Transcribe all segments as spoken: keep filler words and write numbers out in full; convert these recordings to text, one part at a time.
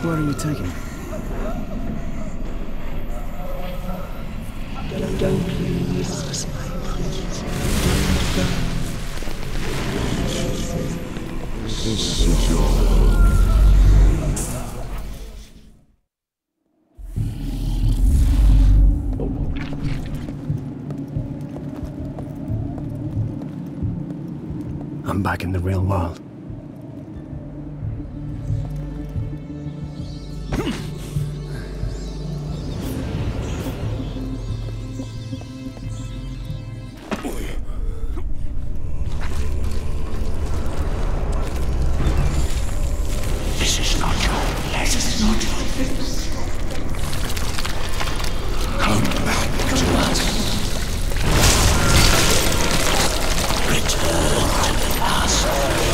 Where are you taking me? Don't you ask my please. This is your home. I'm back in the real world. This is not your place. This is not your place. Come back to us. Return to the past.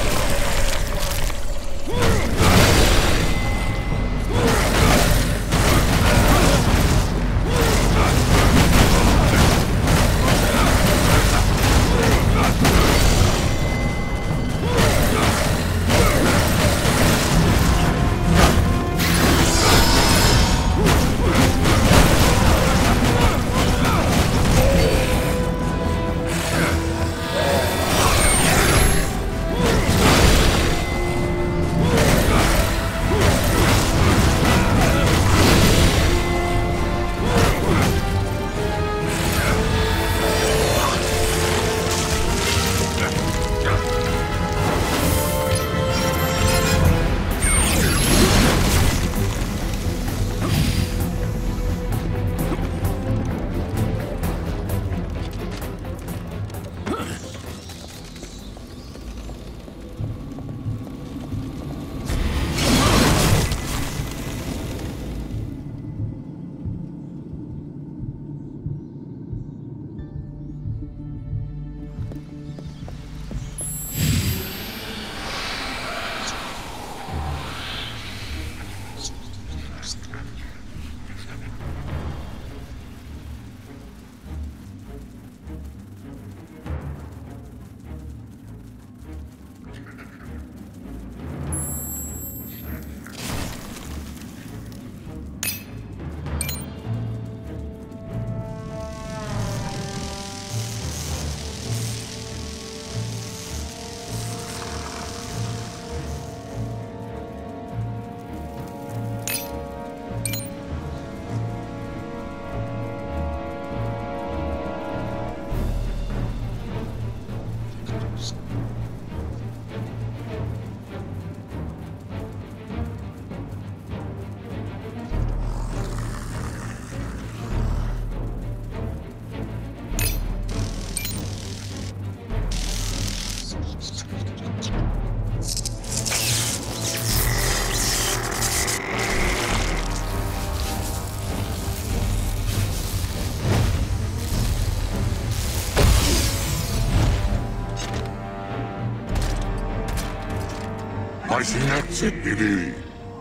Paisineetse pidi.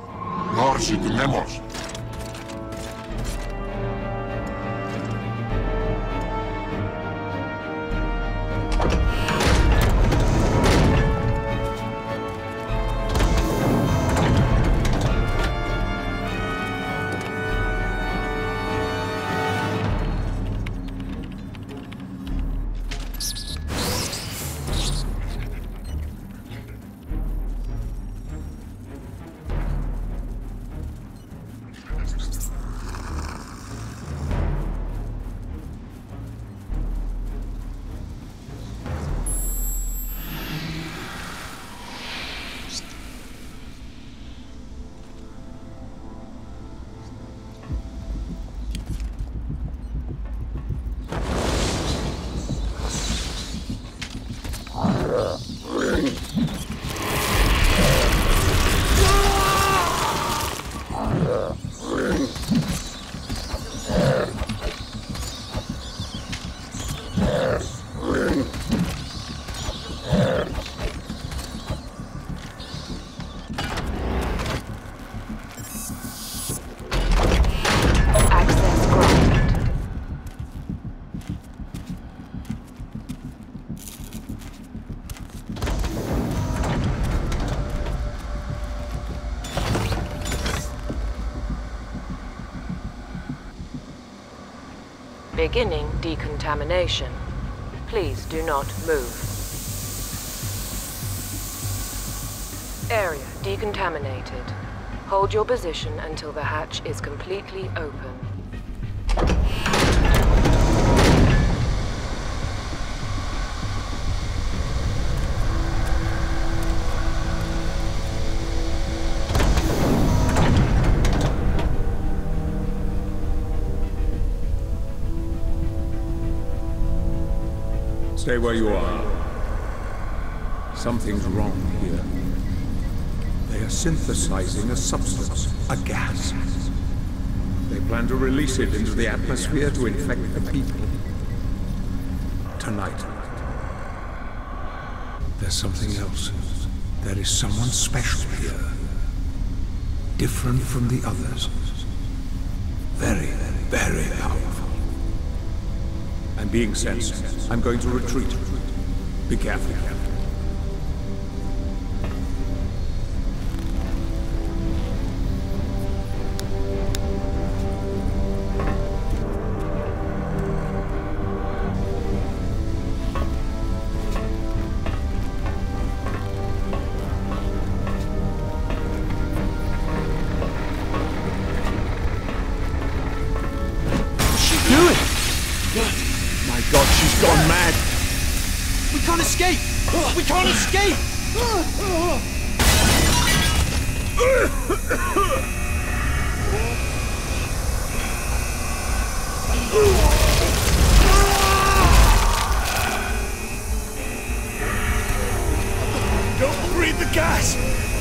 Narsid nemos. Beginning decontamination. Please do not move. Area decontaminated. Hold your position until the hatch is completely open. Stay where you are. Something's wrong here. They are synthesizing a substance, a gas. They plan to release it into the atmosphere to infect the people. Tonight. There's something else. There is someone special here. Different from the others. Very, very powerful. I'm being sensed. I'm going to retreat. Be careful. God, she's gone mad! We can't escape! We can't escape! Don't breathe the gas!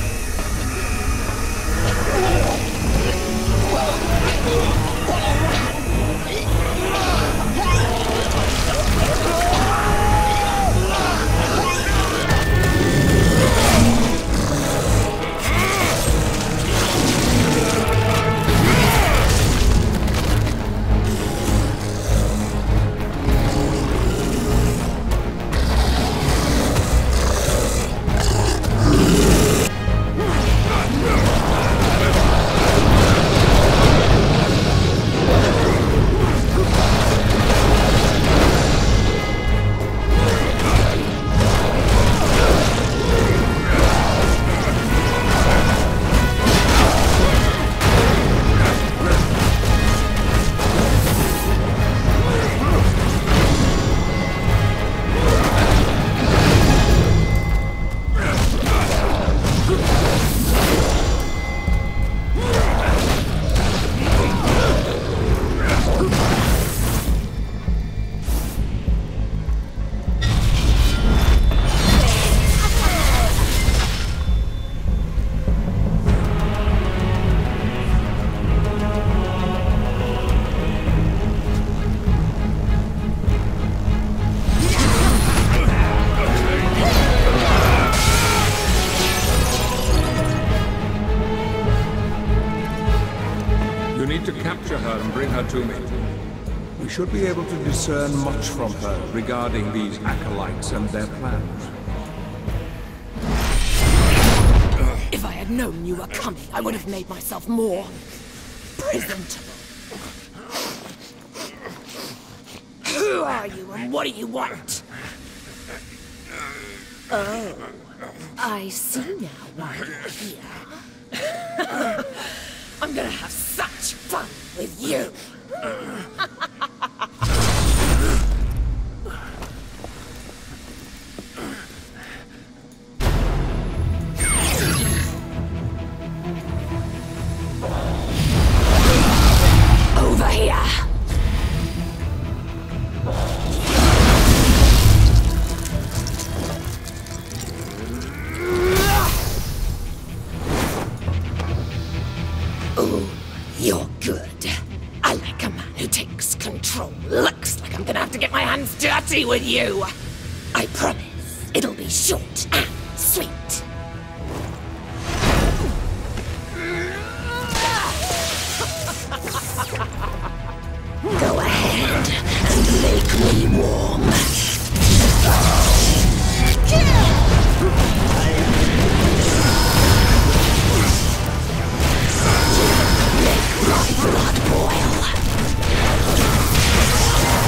To capture her and bring her to me. We should be able to discern much from her regarding these acolytes and their plans. If I had known you were coming, I would have made myself more presentable. Who are you and what do you want? Oh, I see now why you're here. I'm gonna have such fun with you! Over here! You're good. I like a man who takes control. Looks like I'm gonna have to get my hands dirty with you. I promise it'll be short and sweet. Go ahead and make me warm. My blood boil.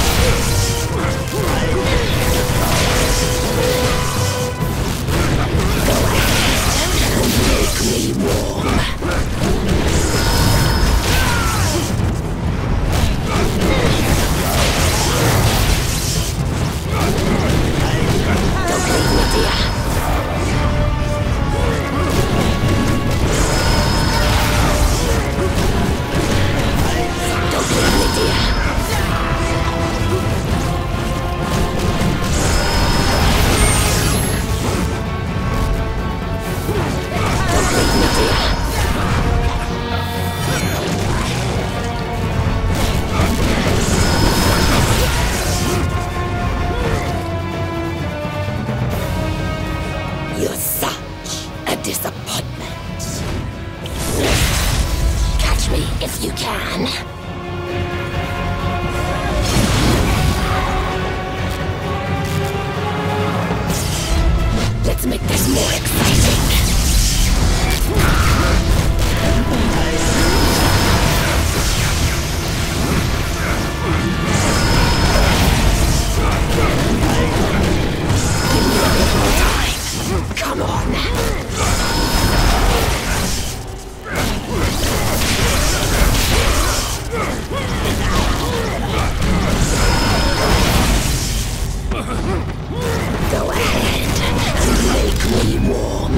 warm.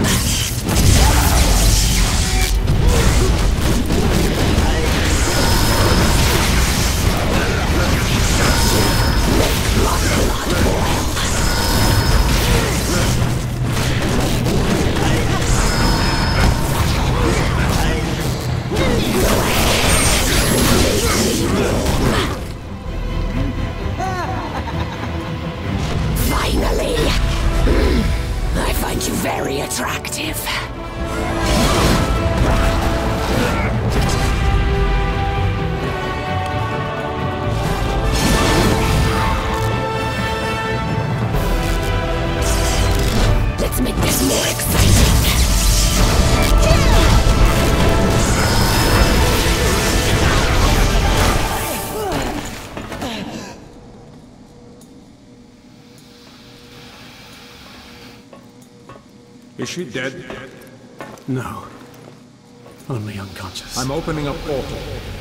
Make my blood boil. Finally! I find you very attractive. Let's make this more exciting. Is she dead? No. Only unconscious. I'm opening a portal.